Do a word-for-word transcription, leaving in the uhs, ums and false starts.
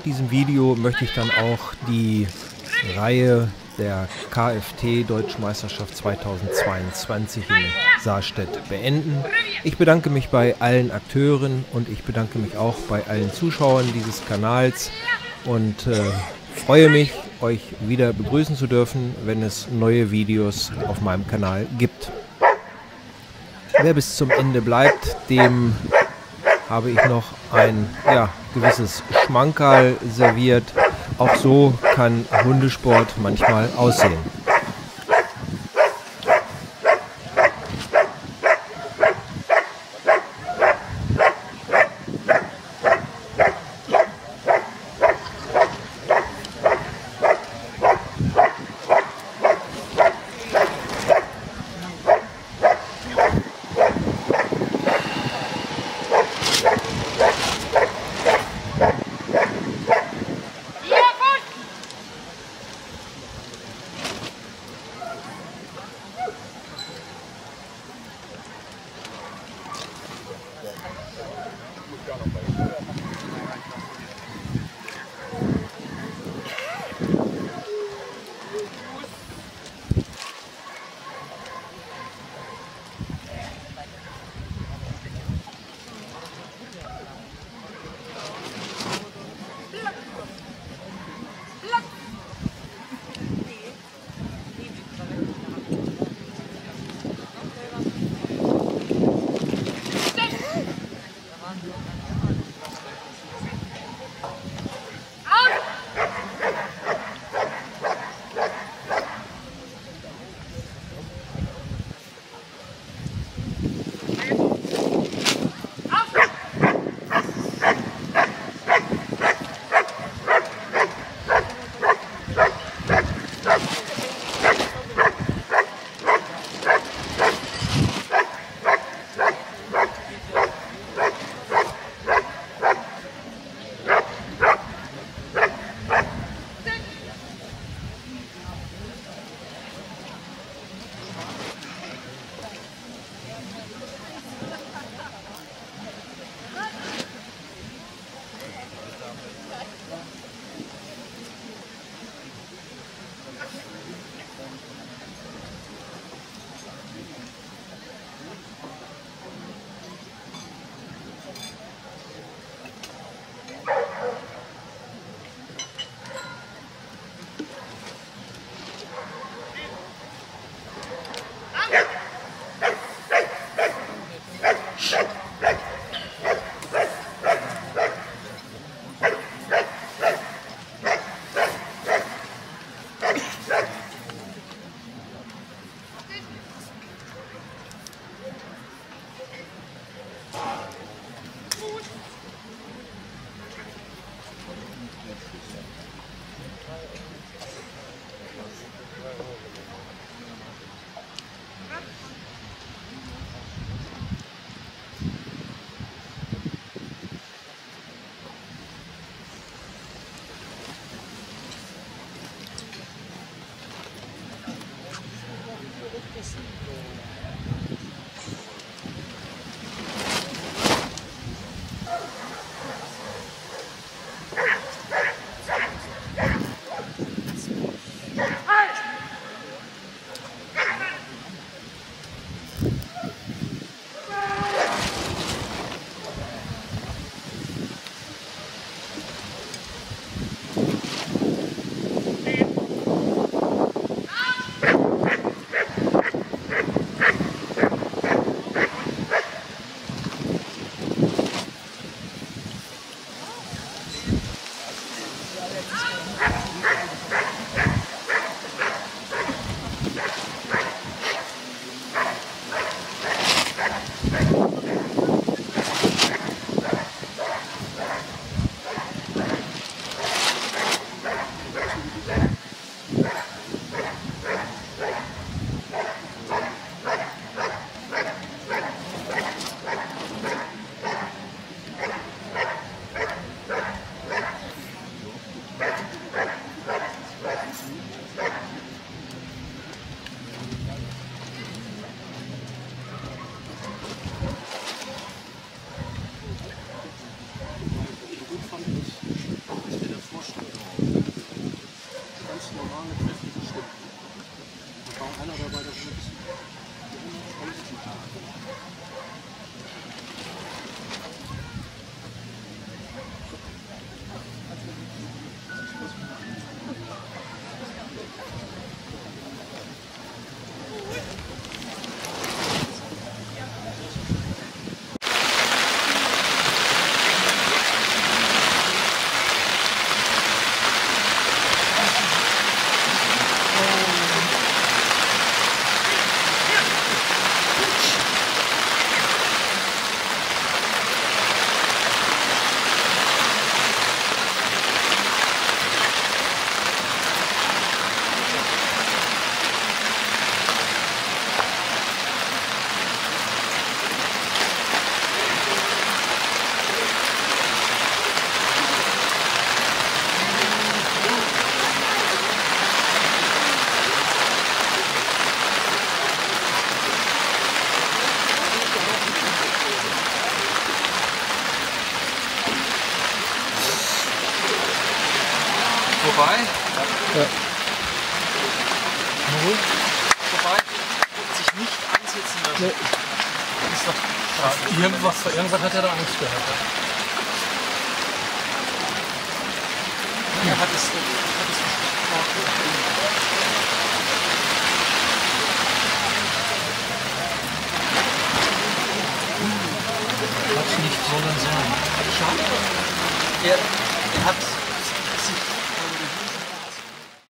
mit diesem Video möchte ich dann auch die Reihe der K F T Deutschmeisterschaft zweitausendzweiundzwanzig in Sarstedt beenden. Ich bedanke mich bei allen Akteuren und ich bedanke mich auch bei allen Zuschauern dieses Kanals und äh, freue mich, euch wieder begrüßen zu dürfen, wenn es neue Videos auf meinem Kanal gibt. Wer bis zum Ende bleibt, dem habe ich noch ein ja, gewisses Schmankerl serviert. Auch so kann Hundesport manchmal aussehen. Vorbei? Ja. Null. Vorbei. Sich nicht einsetzen lassen. Nee. Das ist doch schade. Irgendwas, vor irgendwas hat er da Angst gehabt. Er hat es, hat es Hat nicht sollen sein. Schade. Er, er hat